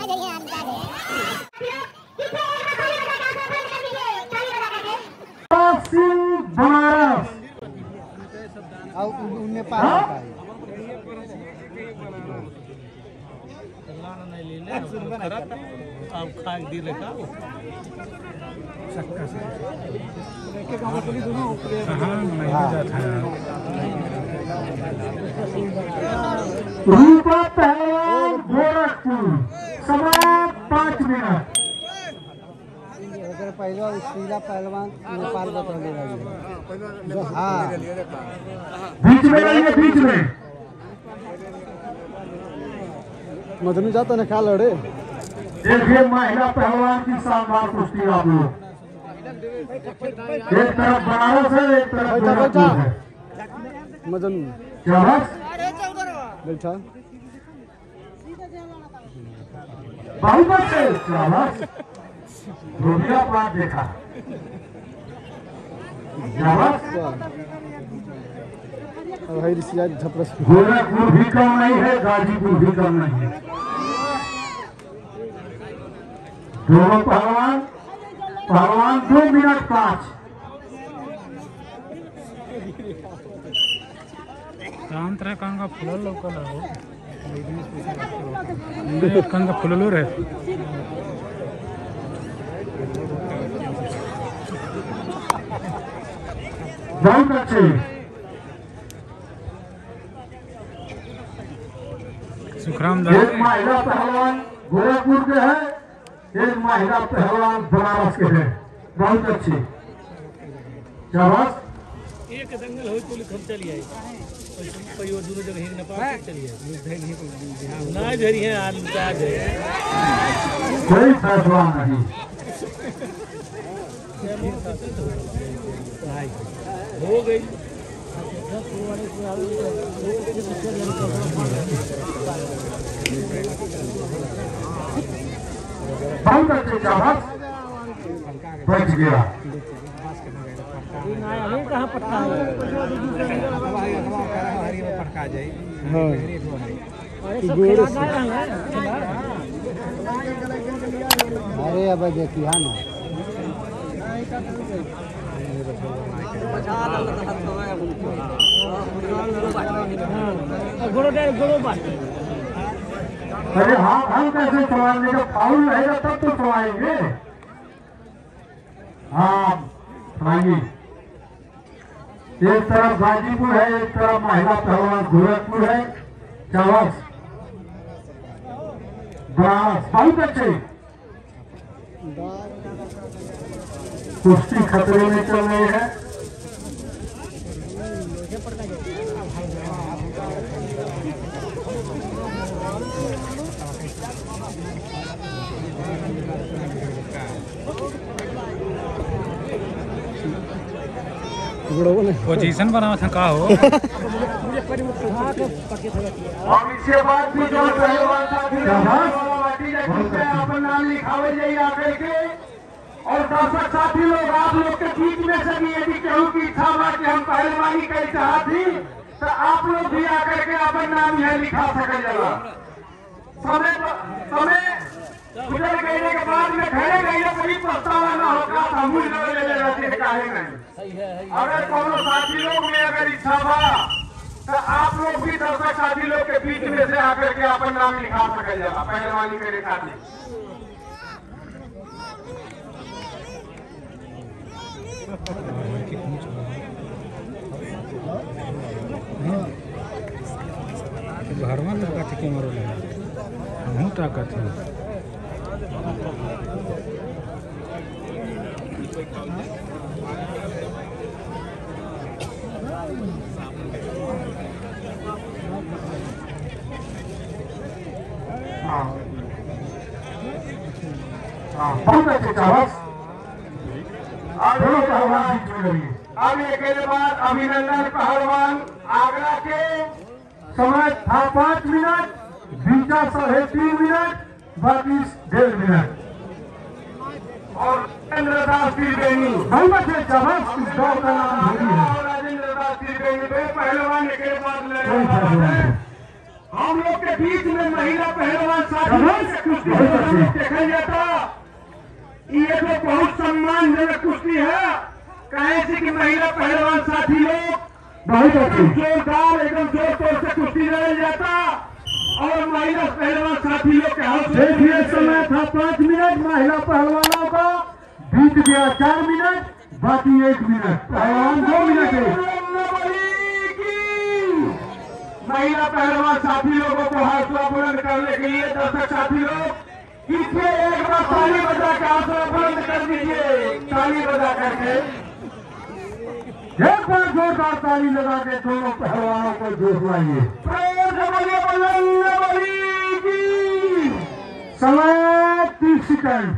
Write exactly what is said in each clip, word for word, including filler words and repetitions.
बनारस उनमें पार अब खा दिले का सक्का से रूपा पहलवान गोरखपुर समय पाँच मिनट। अगर पहला शीला पहलवान नेपाल बतौले लगे। हाँ बीच में रहिए, बीच में मधुनी जाता ना ख्याल अड़े। देखिए महिला पहलवान की शानदार कुश्ती आप लोग, एक तरफ बनारस है, एक तरफ गोरखपुर है। मदन बैठा बहुत अच्छे धोबिया पास देखा। गोरखपुर भी कम नहीं है, गाजीपुर भी कम नहीं है। दोनों पहलवान पहलवान दो मिनट पाँच। तरह का फुल लोकल का फुल रे बहुत अच्छे। सुखराम एक महिला पहलवान गोरखपुर के है, एक महिला पहलवान बनारस के है। बहुत अच्छे। शाबाश। एक दंगल हो तो लिखम चली आई कई और दूर जगह नेपाल चली आई ना झरी है आज है कोई फैसला नहीं हो गई। बहुत अच्छे। शाबाश, बच गया। कहाँ पटका पटका जाए। अरे अब देखिए हाँ ना अरे हाँ हम कैसे चलाएंगे, जब फाउल रहेगा तब तो चलाएंगे। हाँ चलाएंगे। एक तरफ गाजीपुर है, एक तरफ महिला पहलवान गोरखपुर है। शाबाश, बनारस। बहुत अच्छे। कुश्ती खतरे में चल रही है। पोजीशन बना था का हो। और इसके बाद भी जो पहलवान साथी अपना नाम लिखावे जाइए आकर के, और दर्शक साथी लोग आप लोग के बीच में से भी यदि केहू की इच्छा बा कि हम पहलवानी के इतिहास थी तो आप लोग भी आकर के अपन नाम यह लिखा सके जला। समय समय गुजर गए के बाद में घरे गए कोई पछतावा न होगा। समूह ले रहते काहे नहीं। अगर कोनो साथी लोग में अगर इच्छा बा तो आप लोग भी दर्शक साथी लोग के बीच में से आकर के अपन नाम लिखा सके जला पहलवानी करे खातिर। घर में लड़का थे मारो हम ताकत है। बहुत अच्छे। शाबाश। अब एक बाद अभिनंदन पहलवान आगरा के समय था पाँच मिनट, बीचा साढ़े तीन मिनट, बाकी डेढ़ मिनट। और राजेंद्र दास त्रिवेणी बहुत अच्छे। शाबाश, इस दौर का नाम धोनी है। राजेंद्र दास त्रिवेणी पहलवान के बाद हम लोग के बीच में महिला पहलवान साथी कुश्ती देखा जाता। ये तो बहुत सम्मानजनक कुश्ती है, कहे से कि महिला पहलवान साथी लोग बहुत जोरदार एकदम जोर तोर से कुश्ती लड़ जाता और महिला पहलवान साथी लोग के हाथ देखिए समय था पाँच मिनट महिला पहलवानों का, बीत गया चार मिनट, बाकी एक मिनट, पहलवान दो मिनट है। महिला पहलवान साथी लोगों को हौसला बुलंद करने के लिए दर्शक साथी लोग इसमें एक बार ताली बजा के हौसला बुलंद कर दीजिए, ताली बजा करके एक बार जोरदार ताली लगा के दोनों पहलवानों को जोश लाइए। समय तीस सेकंड।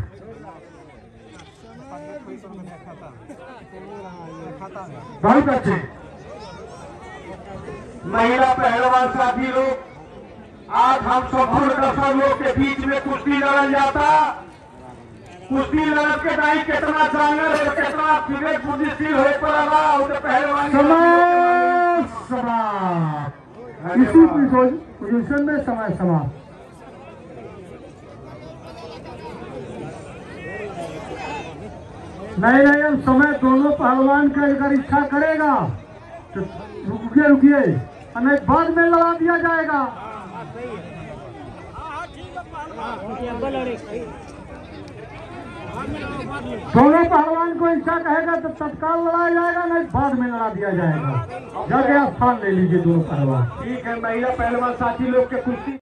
बहुत अच्छे महिला पहलवान साथी लोग, आज हम सब दर्शक लोग के बीच में कुश्ती लड़ल जाता। कुश्ती लड़त के दाई कितना जानवर और कितना फिगर बुद्धिशील हो पड़ा और पहलवान इसी पोजीशन में समय समाप्त। नहीं नहीं हम समय दोनों पहलवान का अगर इच्छा करेगा तो रुकिए रुकिए, नहीं बाद में लड़ा दिया जाएगा। दोनों पहलवान को इच्छा कहेगा तो तत्काल लड़ाया जाएगा, नहीं बाद में लड़ा दिया जाएगा। जाके आप स्थान ले लीजिए दोनों पहलवान। ठीक है, महिला पहलवान साथी लोग के कुश्ती